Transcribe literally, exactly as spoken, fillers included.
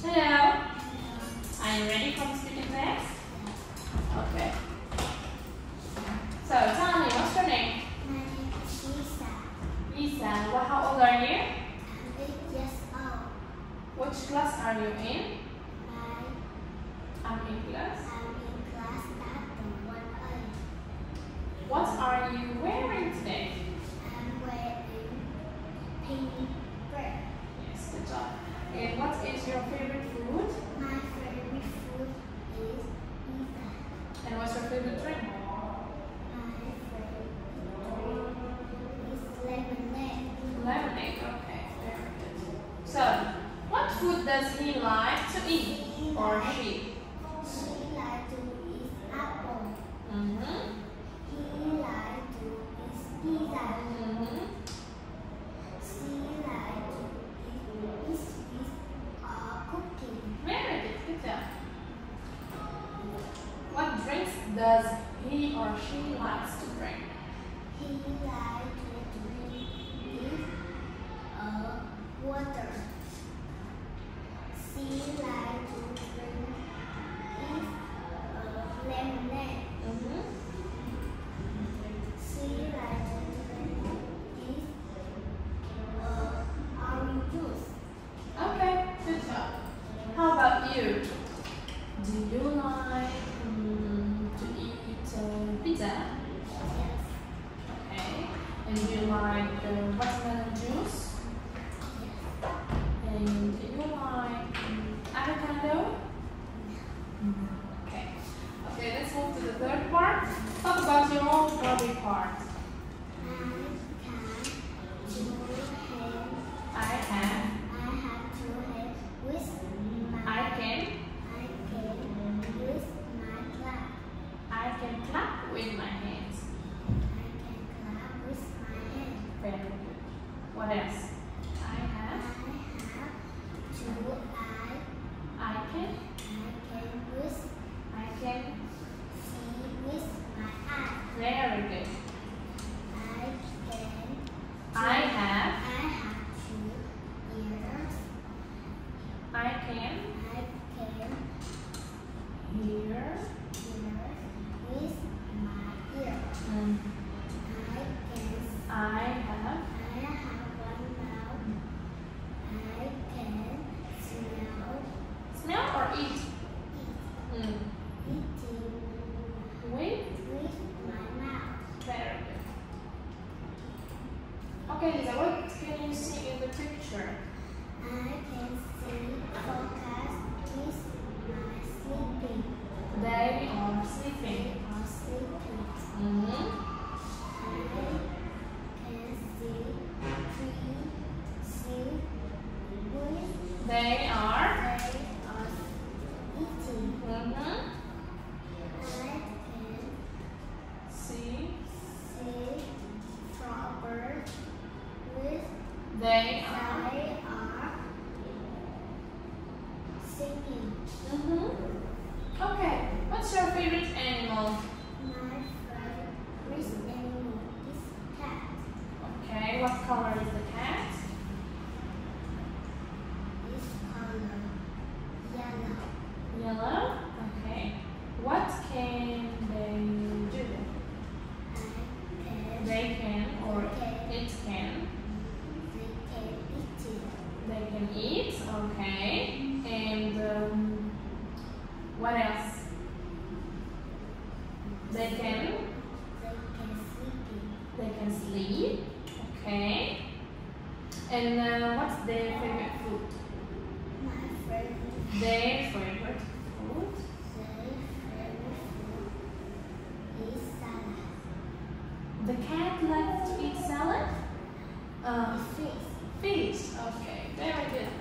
Hello. Are you ready for the speaking test? Okay. So tell me, what's your name? My name is Lisa. Lisa. Well, how old are you? I'm eight years old. Which class are you in? My, I'm in class. I'm in class at one A. What are you wearing today? I'm wearing pink shirt. Yes, good job. And what is your favorite food? My favorite food is pizza. And what's your favorite drink? My favorite drink is lemonade. Lemonade. Okay, very good. So, what food does he like to eat, or she? She likes to eat apple. Mm-hmm. He likes to eat pizza. Mm-hmm. She likes to eat biscuits or cookies. Very good. Good job. What drinks does he or she likes to drink? He likes to drink uh, water. She likes to drink uh, lemonade. Mm-hmm. She likes to drink uh, orange juice. Okay, good job. How about you? Do you like mm, to eat uh, pizza? Yes. Okay. And do you like uh, watermelon juice? Yes. And do you like um, avocado? Okay. Okay, let's move to the third part. Talk about your own body part. I can do I hand. have. I have two hands with my. I can. I can use my clap. I can clap with my hands. I can clap with my hand. Very good. What else? I I have. have two eyes. I can. I can use I can. see with my eyes. Very good. I can. I have. I have two ears. I can I can hear. hear with my ear. Mm. I can. I have. I have one mouth. I can smell Smell or eat? it. Mm. Eating Wait. with my mouth. Very good. Okay, Lisa, what can you see in the picture? I can see focus with my sleeping. They are They sleeping. are sleeping. Mm-hmm. I can see three sleep with. They are. They are eating. Mm-hmm. I can See. see frog with. They are. They are singing. Mm-hmm. Okay. What's your favorite animal? My favorite animal is cat. Okay. What color is the cat? This color yellow. Yellow. Okay. What can they do? I can. They can, or They it can. can eat it. They can eat. Okay. And um, what else? They can. They can sleep. They can sleep. Okay. And uh, what's their favorite food? My favorite. Their favorite food. Their favorite food is salad. The cat likes to eat salad. Uh, Fish. fish. Okay. Very good.